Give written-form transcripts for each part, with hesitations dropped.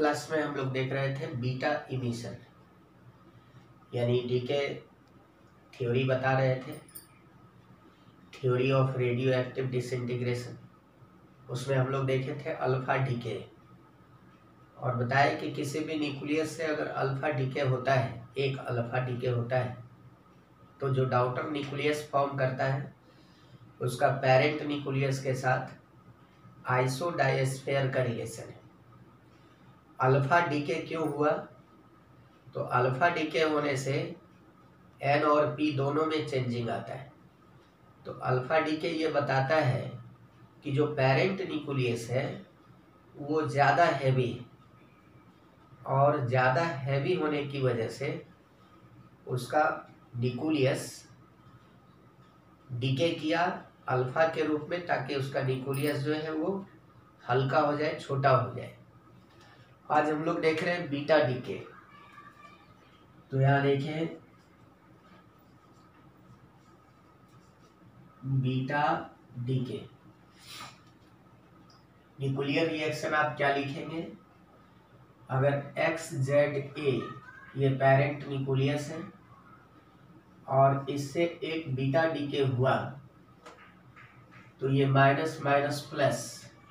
Class में हम लोग देख रहे थे बीटा इमिशन, यानी डीके थ्योरी बता रहे थे, theory of radioactive disintegration. उसमें हम लोग देखे थे अल्फा डीके और बताया कि किसी भी न्यूक्लियस से अगर अल्फा डीके होता है, एक अल्फा डीके होता है, तो जो डाउटर न्यूक्लियस फॉर्म करता है उसका पेरेंट न्यूक्लियस के साथ आइसोडायस्फेयर का रिलेशन है। अल्फा डीके क्यों हुआ? तो अल्फा डीके होने से एन और पी दोनों में चेंजिंग आता है। तो अल्फा डीके ये बताता है कि जो पेरेंट न्यूक्लियस है वो ज़्यादा हैवी है और ज़्यादा हैवी होने की वजह से उसका न्यूक्लियस डीके किया अल्फा के रूप में, ताकि उसका न्यूक्लियस जो है वो हल्का हो जाए, छोटा हो जाए। आज हम लोग देख रहे हैं बीटा डीके। तो यहाँ देखें बीटा डीके न्यूक्लियर रिएक्शन आप क्या लिखेंगे? अगर एक्स जेड ए ये पेरेंट न्यूक्लियस है और इससे एक बीटा डीके हुआ तो ये minus minus plus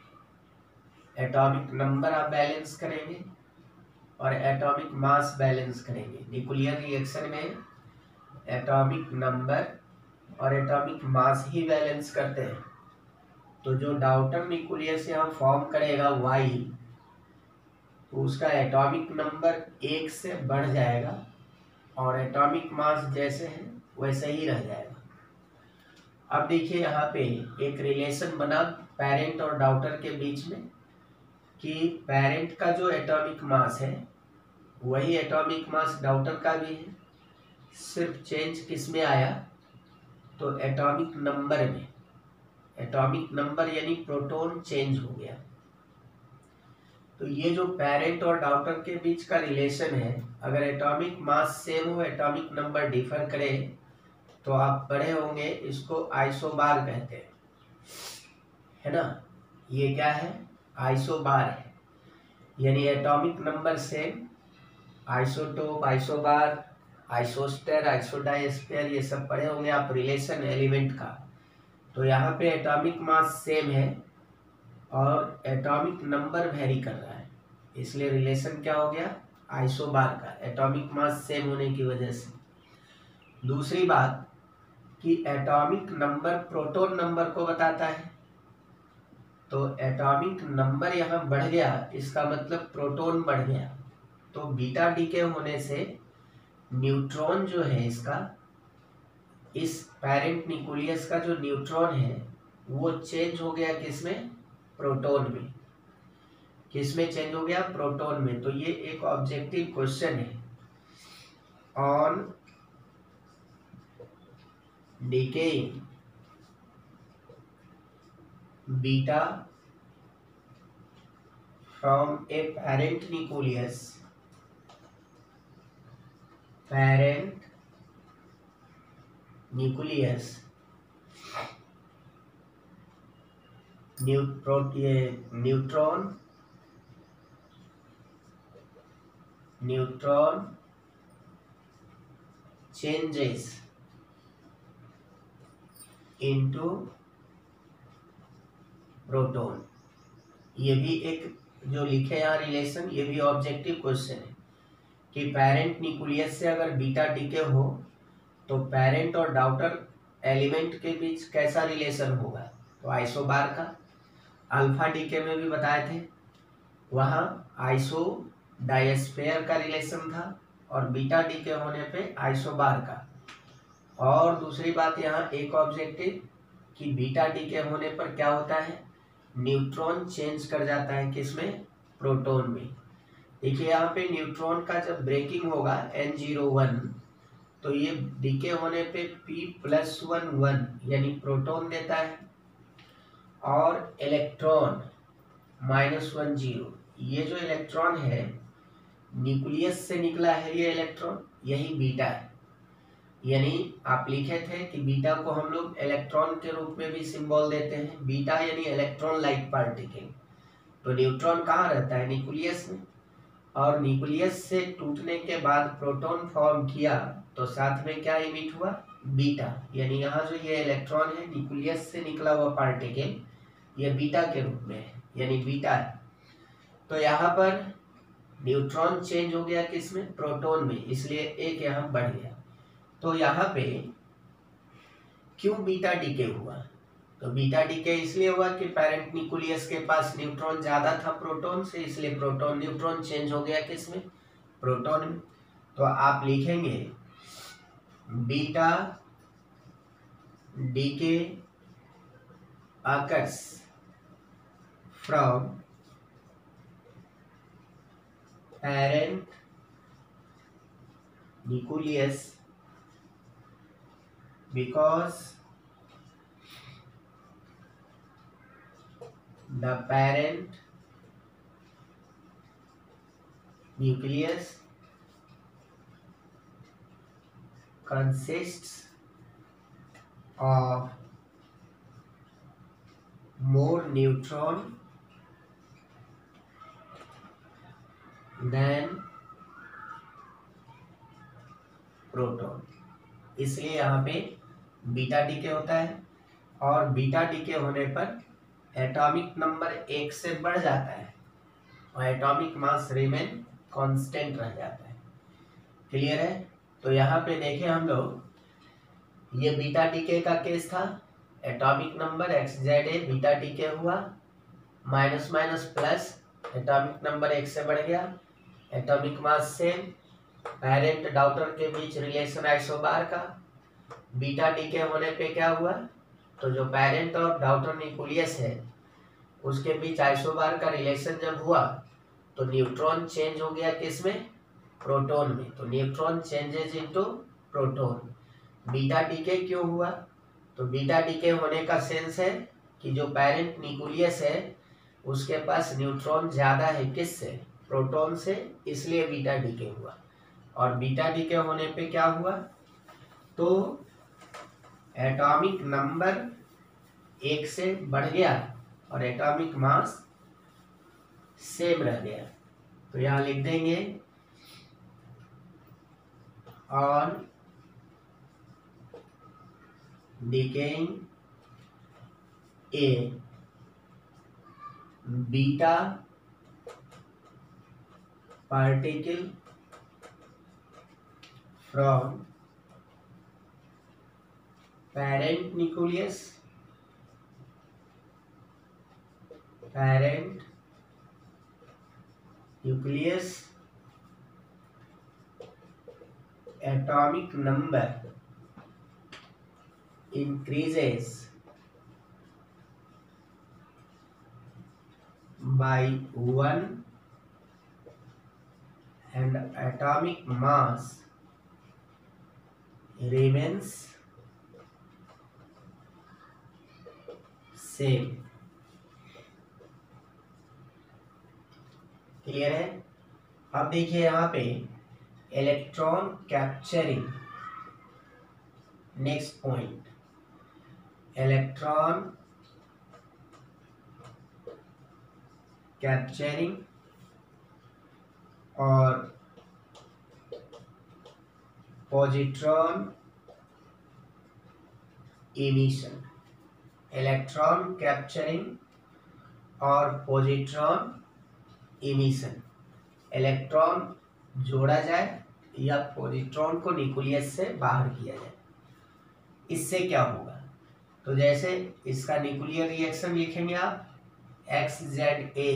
atomic number आप बैलेंस करेंगे और एटॉमिक मास बैलेंस करेंगे। न्यूक्लियर रिएक्शन में एटॉमिक नंबर और एटॉमिक मास ही बैलेंस करते हैं। तो जो डाउटर न्यूक्लियस यहाँ फॉर्म करेगा वाई, तो उसका एटॉमिक नंबर 1 से बढ़ जाएगा और एटॉमिक मास जैसे है वैसे ही रह जाएगा। अब देखिए यहाँ पे एक रिलेशन बना पेरेंट और डाउटर के बीच में कि पेरेंट का जो एटॉमिक मास है वही एटॉमिक मास डाउटर का भी है, सिर्फ चेंज किस में आया? तो एटॉमिक नंबर में। एटॉमिक नंबर यानी प्रोटॉन चेंज हो गया। तो ये जो पेरेंट और डाउटर के बीच का रिलेशन है, अगर एटॉमिक मास सेम हो, एटॉमिक नंबर डिफर करे, तो आप पढ़े होंगे, इसको आइसोबार कहते हैं, है ना। ये क्या है? आइसोबार है, यानी atomic number same, isotope, isobar, isoster, isodiaphere, ये सब पढ़े होंगे आप रिलेशन एलिमेंट का। तो यहाँ पे एटॉमिक मास सेम है और एटॉमिक नंबर वेरी कर रहा है, इसलिए रिलेशन क्या हो गया? आइसोबार का, एटॉमिक मास सेम होने की वजह से। दूसरी बात कि एटॉमिक नंबर प्रोटॉन नंबर को बताता है, तो एटॉमिक नंबर यहाँ बढ़ गया, इसका मतलब प्रोटॉन बढ़ गया। तो बीटा डीके होने से न्यूट्रॉन जो है इसका, इस पेरेंट न्यूक्लियस का जो न्यूट्रॉन है वो चेंज हो गया किसमें? प्रोटॉन में। किसमें चेंज हो गया? प्रोटॉन में। तो ये एक ऑब्जेक्टिव क्वेश्चन है on decaying beta from a parent nucleus, parent nucleus neutron changes into proton. ये भी एक जो लिखे यहाँ रिलेशन, ये भी ऑब्जेक्टिव क्वेश्चन है कि पेरेंट न्यूक्लियस से अगर बीटा डीके हो तो पेरेंट और डाउटर एलिमेंट के बीच कैसा रिलेशन होगा? तो आइसोबार का। अल्फा डीके में भी बताए थे, वहाँ आइसो डायस्फेयर का रिलेशन था और बीटा डीके होने पे आइसोबार का। और दूसरी बात यहाँ एक ऑब्जेक्टिव कि बीटा डीके होने पर क्या होता है? न्यूट्रॉन चेंज कर जाता है किसमें? प्रोटॉन में। देखिए यहाँ पे न्यूट्रॉन का जब ब्रेकिंग होगा N01, तो ये डीके होने पे P+1 1 यानी प्रोटॉन देता है और इलेक्ट्रॉन -1 0। ये जो इलेक्ट्रॉन है न्यूक्लियस से निकला है, ये इलेक्ट्रॉन, यही बीटा है। यानी आप लिखे थे कि बीटा को हम लोग इलेक्ट्रॉन के रूप में भी सिंबल देते हैं, बीटा यानी इलेक्ट्रॉन लाइक पार्टिकल। तो न्यूट्रॉन कहाँ रहता है? न्यूक्लियस में। और न्यूक्लियस से टूटने के बाद प्रोटॉन फॉर्म किया तो साथ में क्या इमिट हुआ, बीटा। यानी यहाँ जो ये इलेक्ट्रॉन है न्यूक्लियस से निकला हुआ पार्टिकल ये बीटा के रूप में है, यानी बीटा है। तो यहाँ पर न्यूट्रॉन चेंज हो गया किसमें, प्रोटॉन में, इसलिए एक यहाँ बढ़ गया। तो यहाँ पे क्यों बीटा डीके हुआ, तो बीटा डीके इसलिए हुआ कि पेरेंट न्यूक्लियस के पास न्यूट्रॉन ज्यादा था प्रोटॉन से, इसलिए प्रोटॉन न्यूट्रॉन चेंज हो गया किसमें, प्रोटॉन में। तो आप लिखेंगे beta decay occurs from parent nucleus because the parent nucleus consists of more neutron than proton, इसलिए यहाँ पे बीटा डीके होता है। और बीटा डीके होने पर एटॉमिक नंबर 1 से बढ़ जाता है और एटॉमिक मास रिमेन कांस्टेंट रह जाता है। क्लियर है। तो यहाँ पे देखें हम लोग, ये बीटा डीके का केस था, atomic number XZA beta decay हुआ, minus minus plus, atomic number 1 से बढ़ गया, atomic mass same, parent daughter के बीच रिलेशन आइसोबार का। बीटा डीके होने पे क्या हुआ, तो जो पेरेंट और डॉटर न्यूक्लियस है उसके बीच आइसोबार का रिलेशन जब हुआ तो न्यूट्रॉन चेंज हो गया किसमें, प्रोटॉन में। तो neutron changes into proton. Beta decay क्यों हुआ, तो बीटा डीके होने का सेंस है कि जो पेरेंट न्यूक्लियस है उसके पास न्यूट्रॉन ज्यादा है किससे, प्रोटॉन से, इसलिए बीटा डीके हुआ। और बीटा डीके होने पे क्या हुआ, तो एटॉमिक नंबर 1 से बढ़ गया और एटॉमिक मास सेम रह गया। तो यहां लिख देंगे on decaying a beta particle from parent nucleus atomic number increases by 1 and atomic mass remains same। Clear है। अब देखिए यहाँ पे electron capturing, next point, electron capturing और पॉजिट्रॉन इमिशन। इलेक्ट्रॉन कैप्चरिंग और पॉजिट्रॉन इमिशन, इलेक्ट्रॉन जोड़ा जाए या पॉजिट्रॉन को न्यूक्लियस से बाहर किया जाए, इससे क्या होगा। तो जैसे इसका न्यूक्लियर रिएक्शन लिखेंगे आप XZA,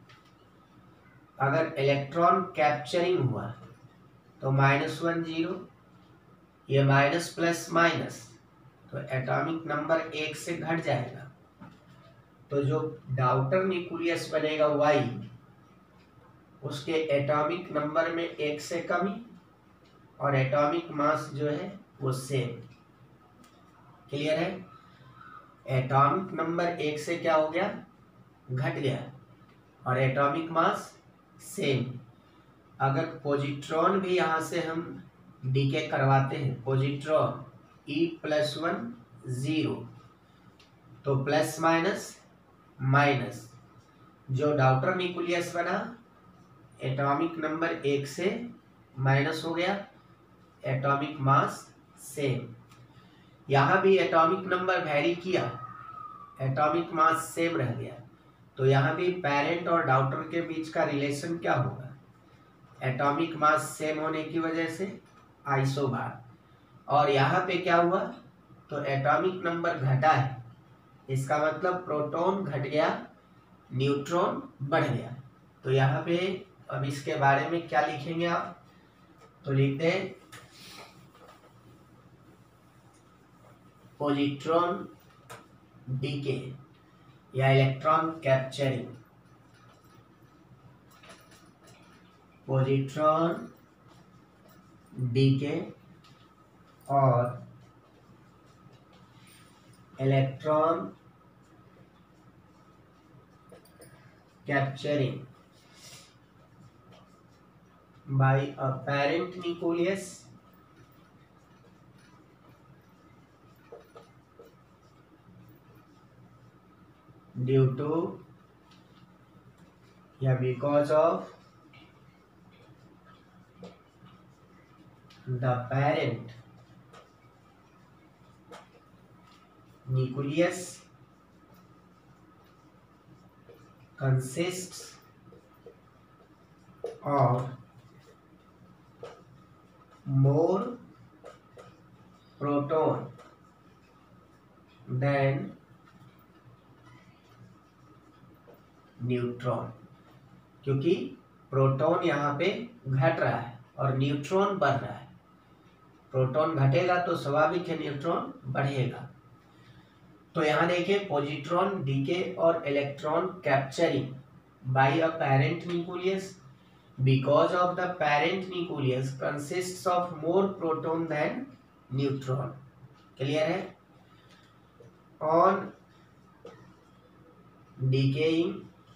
अगर इलेक्ट्रॉन कैप्चरिंग हुआ तो -1 0, ये माइनस प्लस माइनस, तो एटॉमिक नंबर 1 से घट जाएगा। तो जो डाउटर न्यूक्लियस बनेगा Y, उसके एटॉमिक नंबर में 1 से कमी और एटॉमिक मास जो है वो सेम। क्लियर है। एटॉमिक नंबर 1 से क्या हो गया, घट गया, और एटॉमिक मास सेम। अगर पॉजिट्रॉन भी यहाँ से हम डीके करवाते हैं, पॉजिट्रॉन E+1 0, तो प्लस माइनस माइनस, जो डाउटर न्यूक्लियस बना एटॉमिक नंबर 1 से माइनस हो गया, एटॉमिक मास सेम। यहाँ भी एटॉमिक नंबर वैरी किया, एटॉमिक मास सेम रह गया, तो यहाँ भी पेरेंट और डॉटर के बीच का रिलेशन क्या होगा? एटॉमिक मास सेम होने की वजह से आइसोबार। और यहाँ पे क्या हुआ? तो एटॉमिक नंबर घटा है, इसका मतलब प्रोटॉन घट गया, न्यूट्रॉन बढ़ गया। तो यहाँ पे अब इसके बारे में क्या लिखेंगे आप? तो लिखते हैं पॉजिट्रॉन डीके या इलेक्ट्रॉन कैप्चरिंग। पॉजिट्रॉन डीके और electron capturing by a parent nucleus due to या because of the parent nucleus consists of more proton than neutron, क्योंकि प्रोटॉन यहाँ पे घट रहा है और न्यूट्रॉन बढ़ रहा है। प्रोटॉन घटेगा तो स्वाभाविक है न्यूट्रॉन बढ़ेगा। तो यहाँ देखिए पॉजिट्रॉन डीके और electron capturing by a parent nucleus because of the parent nucleus consists of more proton than neutron। Clear है? On decaying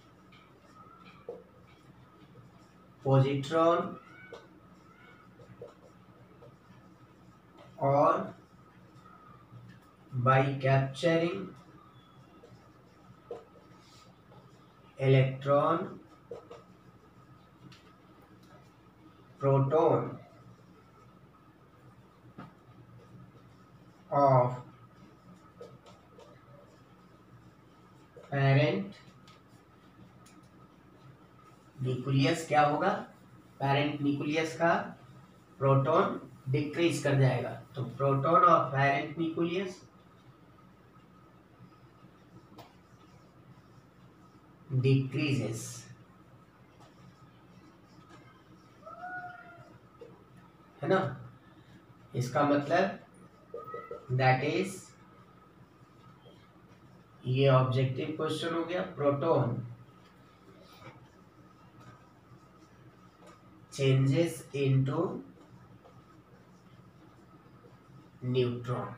positron or by capturing electron proton of parent nucleus क्या होगा? Parent nucleus का proton decrease कर जाएगा। तो proton of parent nucleus decreases, है ना? इसका मतलब दैट इज, ये ऑब्जेक्टिव क्वेश्चन हो गया। प्रोटॉन चेंजेस इनटू न्यूट्रॉन,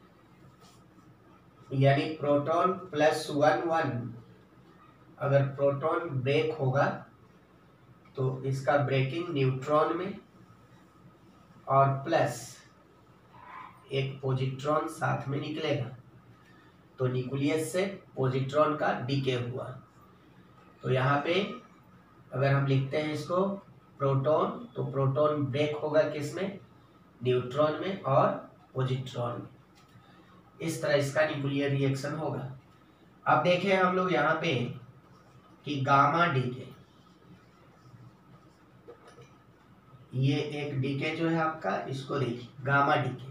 यानी प्रोटॉन +1 अगर प्रोटॉन ब्रेक होगा तो इसका ब्रेकिंग न्यूट्रॉन में, और प्लस एक पॉजिट्रॉन साथ में निकलेगा, तो न्यूक्लियस से पॉजिट्रॉन का डीके हुआ। तो यहाँ पे अगर हम लिखते हैं इसको प्रोटॉन, तो प्रोटॉन ब्रेक होगा किसमें? न्यूट्रॉन में और पॉजिट्रॉन में। इस तरह इसका न्यूक्लियर रिएक्शन होगा। अब देखें हम लोग यहाँ पे कि गामा डीके, ये एक डीके जो है आपका, इसको देखिए गामा डीके।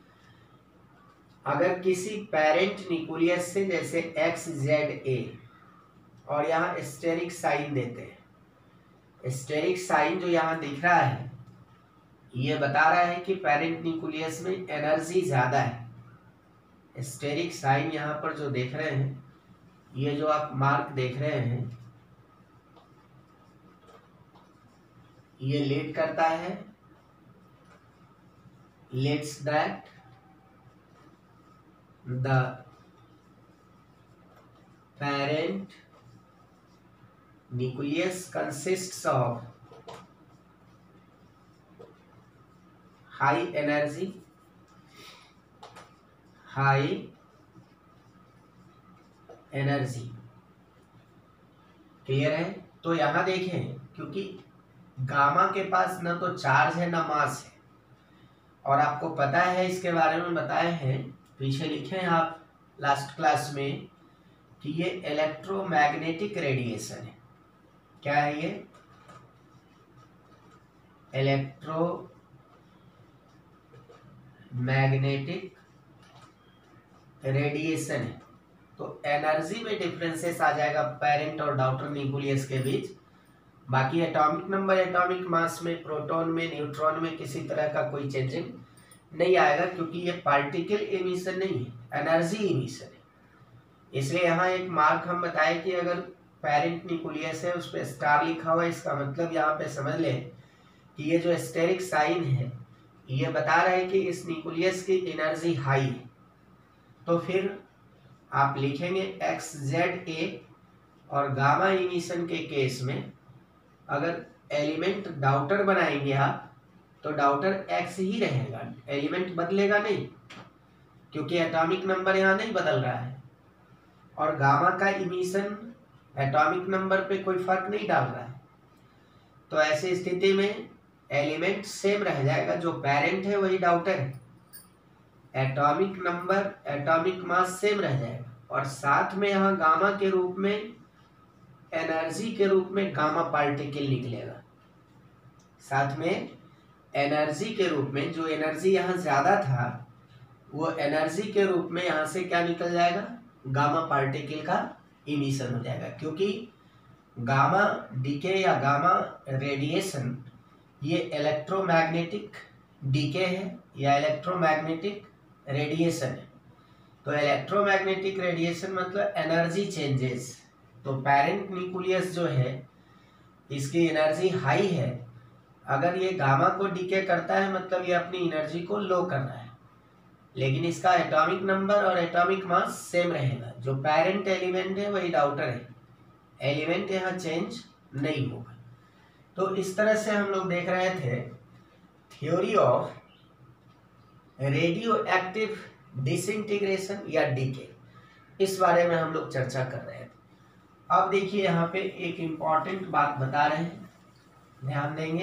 अगर किसी पेरेंट न्यूक्लियस से जैसे XZA और यहाँ स्टेरिक साइन देते हैं, स्टेरिक साइन जो यहाँ दिख रहा है ये बता रहा है कि पेरेंट न्यूक्लियस में एनर्जी ज्यादा है। स्टेरिक साइन यहाँ पर जो देख रहे हैं, ये जो आप मार्क देख रहे हैं, ये लीड करता है, leads that the parent nucleus consists of high energy clear है? तो यहां देखें, क्योंकि गामा के पास ना तो चार्ज है ना मास है, और आपको पता है इसके बारे में बताए हैं, पीछे लिखे हैं आप लास्ट क्लास में कि ये इलेक्ट्रोमैग्नेटिक रेडिएशन है। क्या है ये? इलेक्ट्रोमैग्नेटिक रेडिएशन है। तो एनर्जी में डिफरेंसेस आ जाएगा पेरेंट और डाउटर न्यूक्लियस के बीच। बाकी एटॉमिक नंबर, एटॉमिक मास में, प्रोटॉन में, न्यूट्रॉन में किसी तरह का कोई चेंजिंग नहीं आएगा, क्योंकि ये पार्टिकल इमिशन नहीं है, एनर्जी इमिशन है। इसलिए यहाँ एक मार्क हम बताएं कि अगर पेरेंट न्यूक्लियस है उस पर स्टार लिखा हुआ है, इसका मतलब यहाँ पे समझ लें कि ये जो एस्टेरिक साइन है ये बता रहा है कि इस न्यूक्लियस की एनर्जी हाई है। तो फिर आप लिखेंगे XZA, और गामा इमिशन के केस में अगर एलिमेंट डाउटर बनाएंगे आप तो डाउटर X ही रहेगा, एलिमेंट बदलेगा नहीं, क्योंकि एटॉमिक नंबर यहाँ नहीं बदल रहा है, और गामा का इमिशन एटॉमिक नंबर पे कोई फर्क नहीं डाल रहा है। तो ऐसी स्थिति में एलिमेंट सेम रह जाएगा, जो पेरेंट है वही डाउटर है, atomic number, atomic mass same रह जाएगा, और साथ में यहाँ गामा के रूप में, एनर्जी के रूप में गामा पार्टिकल निकलेगा। साथ में एनर्जी के रूप में, जो एनर्जी यहाँ ज्यादा था वो एनर्जी के रूप में यहाँ से क्या निकल जाएगा? गामा पार्टिकल का इमिशन हो जाएगा, क्योंकि गामा डीके या गामा रेडिएशन ये इलेक्ट्रोमैग्नेटिक डीके है या इलेक्ट्रोमैग्नेटिक रेडिएशन है। तो इलेक्ट्रोमैग्नेटिक रेडिएशन मतलब एनर्जी चेंजेस। तो पेरेंट न्यूक्लियस जो है इसकी एनर्जी हाई है, अगर ये गामा को डीके करता है मतलब ये अपनी एनर्जी को लो कर रहा है, लेकिन इसका एटॉमिक नंबर और एटॉमिक मास सेम रहेगा, जो पेरेंट एलिमेंट है वही डाउटर है, एलिमेंट यहाँ चेंज नहीं होगा। तो इस तरह से हम लोग देख रहे थे theory of radioactive disintegration या डीके, इस बारे में हम लोग चर्चा कर रहे थे। अब देखिए यहाँ पे एक इम्पॉर्टेंट बात बता रहे हैं, ध्यान देंगे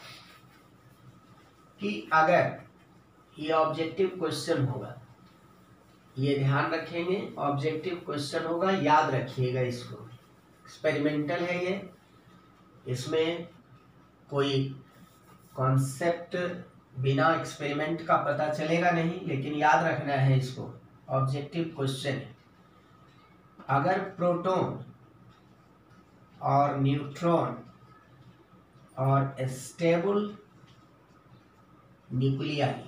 कि अगर ये ऑब्जेक्टिव क्वेश्चन होगा, ये ध्यान रखेंगे, ऑब्जेक्टिव क्वेश्चन होगा, याद रखिएगा इसको, एक्सपेरिमेंटल है ये, इसमें कोई कॉन्सेप्ट बिना एक्सपेरिमेंट का पता चलेगा नहीं, लेकिन याद रखना है इसको, ऑब्जेक्टिव क्वेश्चन है। अगर प्रोटॉन और न्यूट्रॉन और स्टेबल न्यूक्लियाई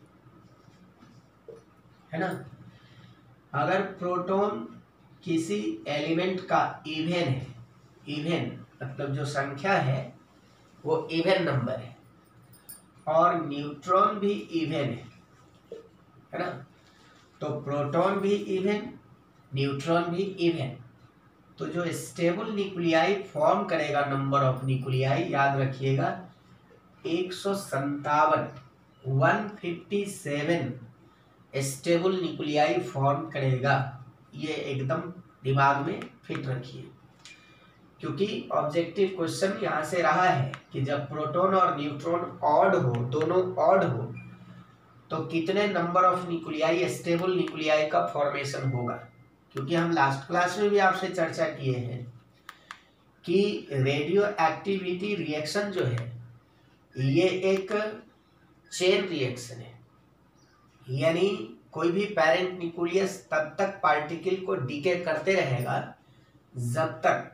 है ना, अगर प्रोटॉन किसी एलिमेंट का इवन है, इवन मतलब जो संख्या है वो इवन नंबर है, और न्यूट्रॉन भी इवन है ना, तो प्रोटॉन भी इवन, न्यूट्रॉन भी इवन, तो जो स्टेबल न्यूक्लियाई फॉर्म करेगा, नंबर ऑफ न्यूक्लियाई याद रखिएगा 157, 157 स्टेबल न्यूक्लियाई फॉर्म करेगा। ये एकदम दिमाग में फिट रखिए, क्योंकि ऑब्जेक्टिव क्वेश्चन यहाँ से रहा है कि जब प्रोटॉन और न्यूट्रॉन ऑड हो, दोनों ऑड हो, तो कितने number of nuclei, stable nuclei का फॉर्मेशन होगा। क्योंकि हम लास्ट क्लास में भी आपसे चर्चा किए हैं कि रेडियो एक्टिविटी रिएक्शन जो है ये एक चेन रिएक्शन है, यानी कोई भी पेरेंट न्यूक्लियस तब तक पार्टिकल को डीके करते रहेगा जब तक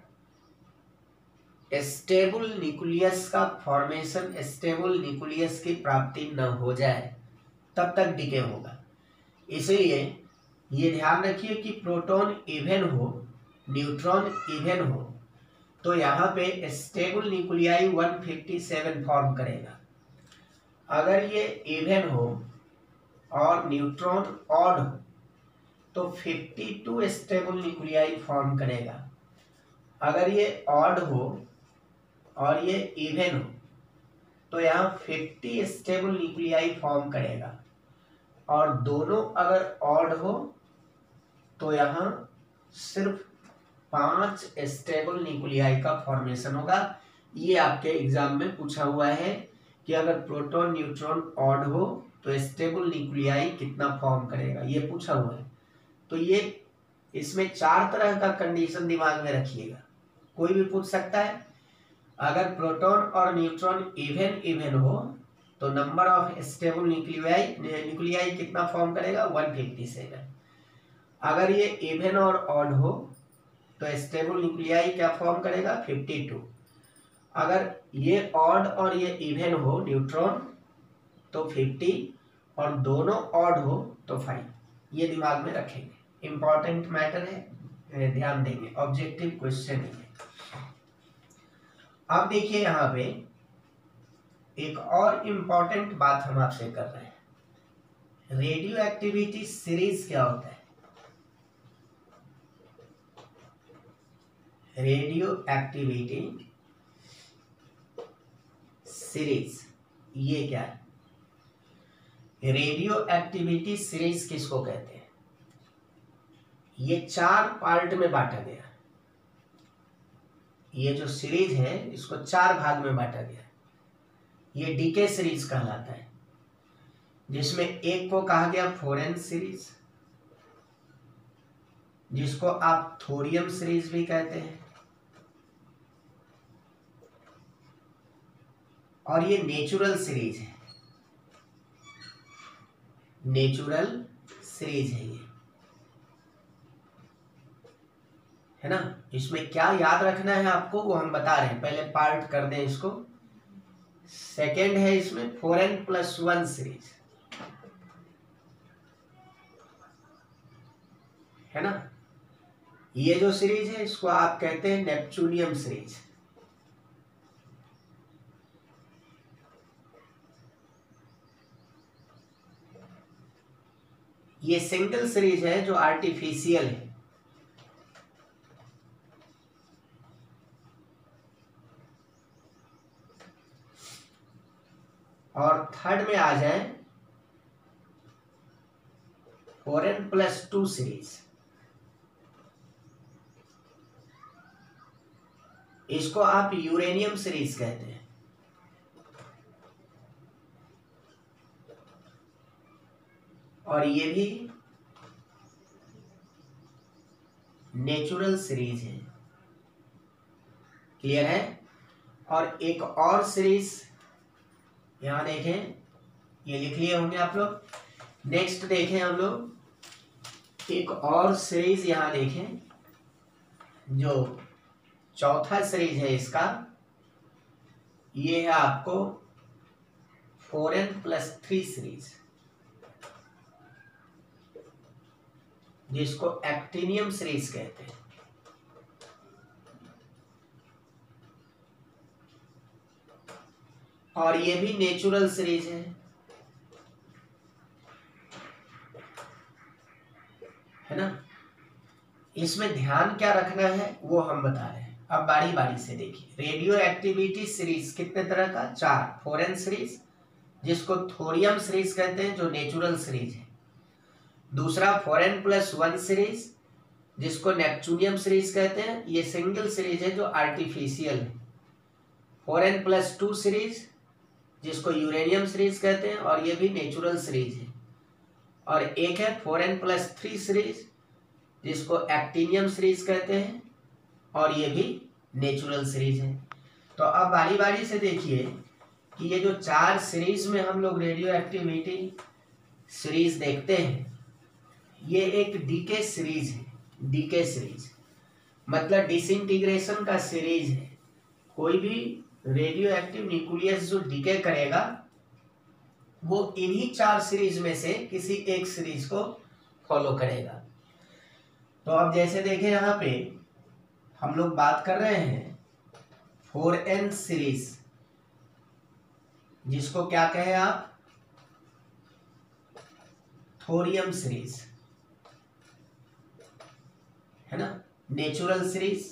स्टेबल न्यूक्लियस का फॉर्मेशन, स्टेबल न्यूक्लियस की प्राप्ति न हो जाए, तब तक डीके होगा। इसलिए ये ध्यान रखिए कि प्रोटॉन इवन हो, न्यूट्रॉन इवन हो, तो यहाँ पे स्टेबल न्यूक्लियाई 157 फॉर्म करेगा। अगर ये इवन हो और न्यूट्रॉन ऑड हो तो 52 स्टेबल न्यूक्लियाई फॉर्म करेगा। अगर ये ऑड हो और ये इवन हो तो यहाँ 50 स्टेबल न्यूक्लियाई फॉर्म करेगा, और दोनों अगर ऑड हो तो यहाँ सिर्फ 5 स्टेबल न्यूक्लियाई का फॉर्मेशन होगा, ये आपके एग्जाम में पूछा हुआ है कि अगर प्रोटॉन न्यूट्रॉन ऑड हो तो स्टेबल न्यूक्लियाई कितना फॉर्म करेगा, ये पूछा हुआ है। तो ये इसमें 4 तरह का कंडीशन दिमाग में रखिएगा, कोई भी पूछ सकता है। अगर प्रोटॉन और न्यूट्रॉन इवन हो तो नंबर ऑफ स्टेबल न्यूक्लियाई कितना फॉर्म करेगा, 157। अगर ये इवन और ऑड हो तो स्टेबल न्यूक्लियाई क्या फॉर्म करेगा, 52। अगर ये ऑड और ये इवन हो न्यूट्रॉन तो 50, और दोनों ऑड हो तो 5। ये दिमाग में रखेंगे, इंपॉर्टेंट मैटर है, ध्यान देंगे, ऑब्जेक्टिव क्वेश्चन है। अब देखिए यहाँ पे एक और इम्पॉर्टेंट बात हम आपसे कर रहे हैं, रेडियो एक्टिविटी सीरीज क्या होता है। रेडियो एक्टिविटी सीरीज ये क्या है, रेडियो एक्टिविटी सीरीज किसको कहते हैं। ये 4 पार्ट में बांटा गया, ये जो सीरीज है इसको 4 भाग में बांटा गया। ये डीके सीरीज कहलाता है, जिसमें एक को कहा गया फोरेन सीरीज, जिसको आप थोरियम सीरीज भी कहते हैं, और ये नेचुरल सीरीज है, नेचुरल सीरीज है ये, है ना। इसमें क्या याद रखना है आपको वो हम बता रहे हैं, पहले पार्ट कर दें इसको। सेकेंड है इसमें 4n+1 सीरीज, है ना। ये जो सीरीज है इसको आप कहते हैं नेपच्यूनियम सीरीज। ये सिंगल सीरीज है जो आर्टिफिशियल है। और थर्ड में आ जाए 4n+2 सीरीज, इसको आप यूरेनियम सीरीज कहते हैं। और ये भी नेचुरल सीरीज है, क्लियर है। और एक और सीरीज यहां देखें, ये लिख लिए होंगे आप लोग। नेक्स्ट देखें हम लोग एक और सीरीज यहां देखें, जो चौथा सीरीज है इसका, ये है आपको 4n+3 सीरीज, जिसको एक्टिनियम सीरीज कहते हैं। और ये भी नेचुरल सीरीज है ना। इसमें ध्यान क्या रखना है वो हम बता रहे हैं। अब बारी बारी से देखिए, रेडियो एक्टिविटी सीरीज कितने तरह का, 4। फोरेन सीरीज, जिसको थोरियम सीरीज कहते हैं, जो नेचुरल सीरीज है। दूसरा 4n+1 सीरीज, जिसको नेपच्यूनियम सीरीज कहते हैं, ये सिंगल सीरीज है जो आर्टिफिशियल है। 4n+2 सीरीज, जिसको यूरेनियम सीरीज कहते हैं, और ये भी नेचुरल सीरीज है। और एक है 4n+3 सीरीज, जिसको एक्टिनियम सीरीज कहते हैं, और ये भी नेचुरल सीरीज है। तो अब बारी बारी से देखिए कि ये जो 4 सीरीज में हम लोग रेडियो एक्टिविटी सीरीज देखते हैं, ये एक डीके सीरीज है। डीके सीरीज मतलब डिसइंटीग्रेशन का सीरीज है। कोई भी रेडियो एक्टिव न्यूक्लियस जो डीके करेगा वो इन्हीं 4 सीरीज में से किसी एक सीरीज को फॉलो करेगा। तो अब जैसे देखें यहाँ पे हम लोग बात कर रहे हैं 4n सीरीज, जिसको क्या कहे आप, थोरियम सीरीज, है ना, नेचुरल सीरीज।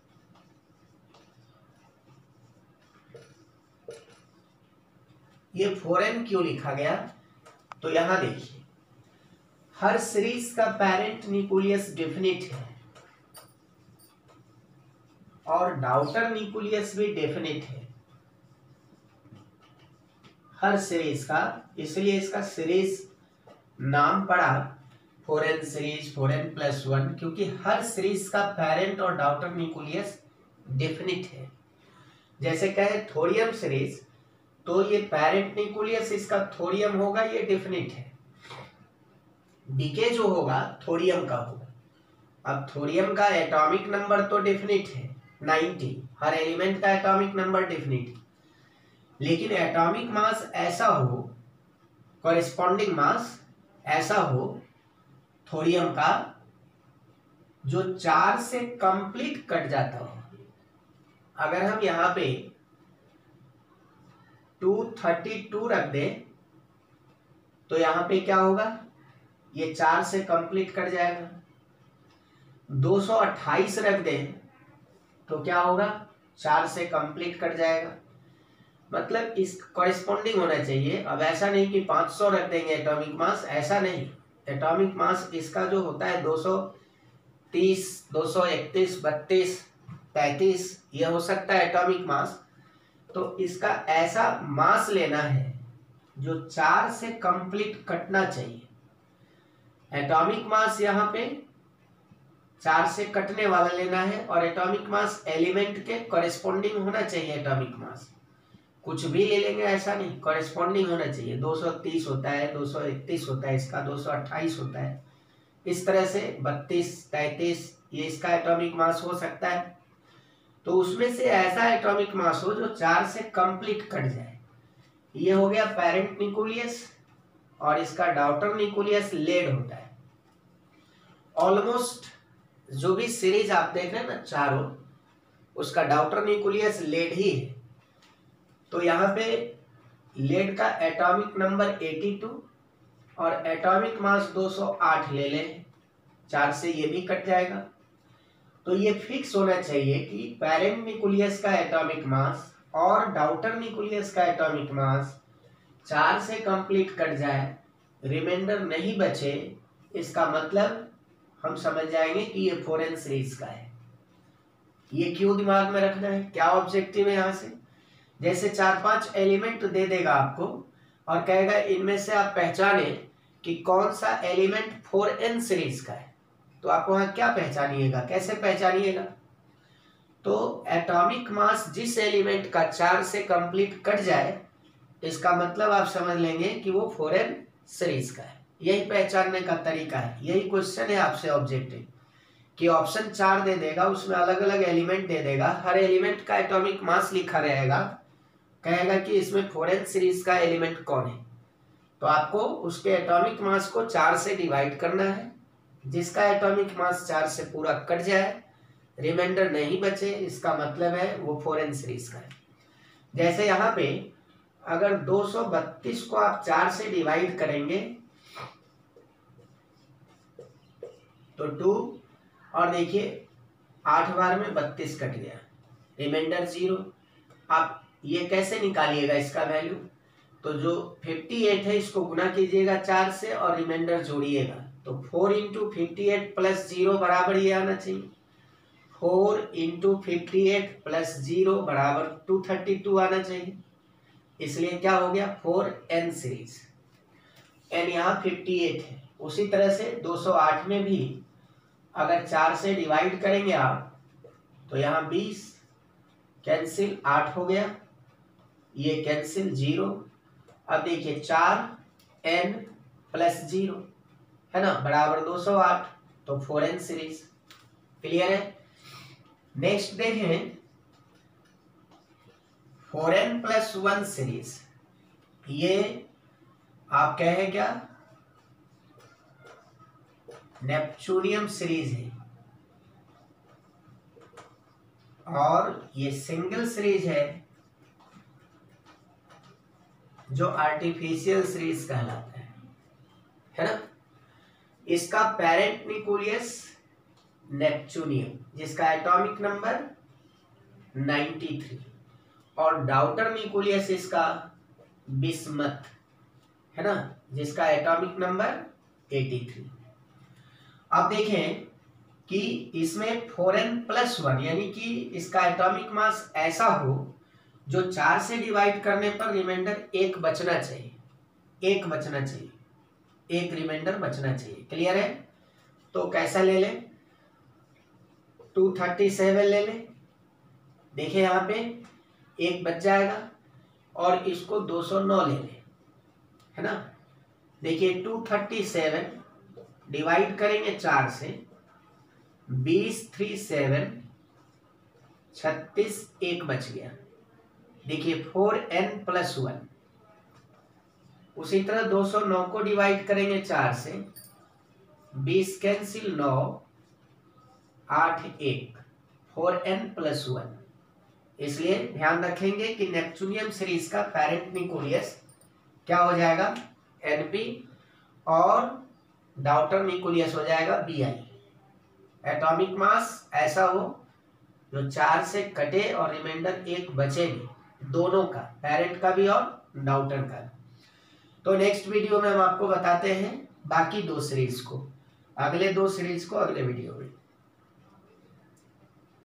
ये 4n क्यों लिखा गया, तो यहां देखिए हर सीरीज का पेरेंट न्यूक्लियस डेफिनिट है, और डाउटर न्यूक्लियस भी डेफिनिट है हर सीरीज का, इसलिए इसका सीरीज नाम पड़ा four n series, four n plus one, क्योंकि हर सीरीज का पेरेंट और डाउटर न्यूक्लियस डेफिनिट है। जैसे कहे थोरियम सीरीज, तो ये पेरेंट न्यूक्लियस इसका थोरियम होगा, ये डेफिनिट है। डीके जो होगा थोरियम का होगा। अब थोरियम का एटॉमिक नंबर तो डेफिनिट है 90, हर एलिमेंट का एटॉमिक नंबर डेफिनिट, लेकिन एटॉमिक मास ऐसा हो, कॉरेस्पॉन्डिंग मास ऐसा हो थोरियम का जो 4 से कंप्लीट कट जाता हो। अगर हम यहाँ पे 232 रख दें तो यहाँ पे क्या होगा, ये 4 से कंप्लीट कट जाएगा। 228 रख दें तो क्या होगा, 4 से कंप्लीट कट जाएगा। मतलब इस कॉरेस्पॉन्डिंग होना चाहिए। अब ऐसा नहीं कि 500 रख देंगे एटॉमिक मास, ऐसा नहीं। एटॉमिक मास इसका जो होता है 230, 231, 32, 33, यह हो सकता है एटॉमिक मास। तो इसका ऐसा मास लेना है जो 4 से कंप्लीट कटना चाहिए। एटॉमिक मास यहाँ पे 4 से कटने वाला लेना है, और एटॉमिक मास एलिमेंट के कॉरेस्पॉन्डिंग होना चाहिए। एटॉमिक मास कुछ भी ले लेंगे ऐसा नहीं, कॉरेस्पॉन्डिंग होना चाहिए। 230 होता है, 231 होता है, इसका 228 होता है, इस तरह से 32, 33 ये इसका एटॉमिक मास हो सकता है। तो उसमें से ऐसा एटॉमिक मास हो जो 4 से कंप्लीट कट जाए। ये हो गया पेरेंट न्यूक्लियस, और इसका डाउटर न्यूक्लियस लेड होता है। ऑलमोस्ट जो भी सीरीज आप देख रहे हैं ना चारों, उसका डाउटर न्यूक्लियस लेड ही है। तो यहाँ पे लेड का एटॉमिक नंबर 82 और एटॉमिक मास 208 ले लें, 4 से ये भी कट जाएगा। तो ये फिक्स होना चाहिए कि पेरेंट न्यूक्लियस का एटॉमिक मास और डाउटर न्यूक्लियस का एटॉमिक मास 4 से कंप्लीट कट जाए, रिमाइंडर नहीं बचे। इसका मतलब हम समझ जाएंगे कि ये फोरेन सीरीज का है। ये क्यों दिमाग में रखना है, क्या ऑब्जेक्टिव है यहाँ से। जैसे 4-5 एलिमेंट दे देगा आपको और कहेगा इनमें से आप पहचाने कि कौन सा एलिमेंट 4n सीरीज का है, तो आप वहां क्या पहचानिएगा, कैसे पहचानिएगा। तो एटॉमिक मास जिस एलिमेंट का 4 से कंप्लीट कट जाए, इसका मतलब आप समझ लेंगे कि वो फोरेन सीरीज का है। यही पहचानने का तरीका है, यही क्वेश्चन है आपसे ऑब्जेक्टिव, कि ऑप्शन 4 दे देगा, उसमें अलग अलग एलिमेंट दे देगा, हर एलिमेंट का एटॉमिक मास लिखा रहेगा, कहेगा कि इसमें फोरेन सीरीज का एलिमेंट कौन है। तो आपको उसके एटॉमिक मास को 4 से डिवाइड करना है, जिसका एटॉमिक मास 4 से पूरा कट जाए, रिमाइंडर नहीं बचे, इसका मतलब है वो फोरेन सीरीज का है। जैसे यहाँ पे अगर 232 को आप 4 से डिवाइड करेंगे तो 2, और देखिए 8 बार में 32 कट गया, रिमाइंडर 0। आप ये कैसे निकालिएगा इसका वैल्यू, तो जो 58 है इसको गुना कीजिएगा 4 से और रिमाइंडर जोड़िएगा, तो 4 × 58 + 0 बराबर ये आना चाहिए। 4 × 58 + 0 बराबर 232 आना चाहिए। इसलिए क्या हो गया, 4n सीरीज, n यहाँ 58 है। उसी तरह से 208 में भी अगर 4 से डिवाइड करेंगे आप, तो यहाँ 20 कैंसिल, 8 हो गया, ये कैंसिल 0। अब देखिए 4n + 0 है ना बराबर 208, तो 4n सीरीज। क्लियर है। नेक्स्ट देखें 4n + 1 सीरीज। ये आप कहें क्या, नेपच्यूनियम सीरीज है, और ये सिंगल सीरीज है जो आर्टिफिशियल सीरीज कहलाता है ना। इसका पेरेंट न्यूक्लियस नेपच्यूनियम, जिसका एटॉमिक नंबर 93, और डाउटर न्यूक्लियस इसका बिस्मथ है ना, जिसका एटॉमिक नंबर 83। अब देखें कि इसमें 4n+1 यानी कि इसका एटॉमिक मास ऐसा हो जो 4 से डिवाइड करने पर रिमाइंडर 1 बचना चाहिए, 1 बचना चाहिए, 1 रिमाइंडर बचना चाहिए। क्लियर है? तो कैसा ले लें? 237 ले लें। देखिए यहाँ पे 1 बच जाएगा और इसको 209 ले लें, है ना। देखिए 237 डिवाइड करेंगे 4 से, 20 3 7 36, 1 बच गया। देखिए 4n+1। उसी तरह 209 को डिवाइड करेंगे 4 से, 20 कैंसिल 9, 8 1, 4n+1। इसलिए ध्यान रखेंगे कि नेप्टूनियम सीरीज का पेरेंट न्यूक्लियस क्या हो जाएगा? Np और डॉटर न्यूक्लियस हो जाएगा Bi। एटॉमिक मास ऐसा हो जो 4 से कटे और रिमाइंडर 1 बचेगी, दोनों का, पेरेंट का भी और डॉटर का। तो नेक्स्ट वीडियो में हम आपको बताते हैं बाकी 2 सीरीज को, अगले 2 सीरीज को अगले वीडियो में।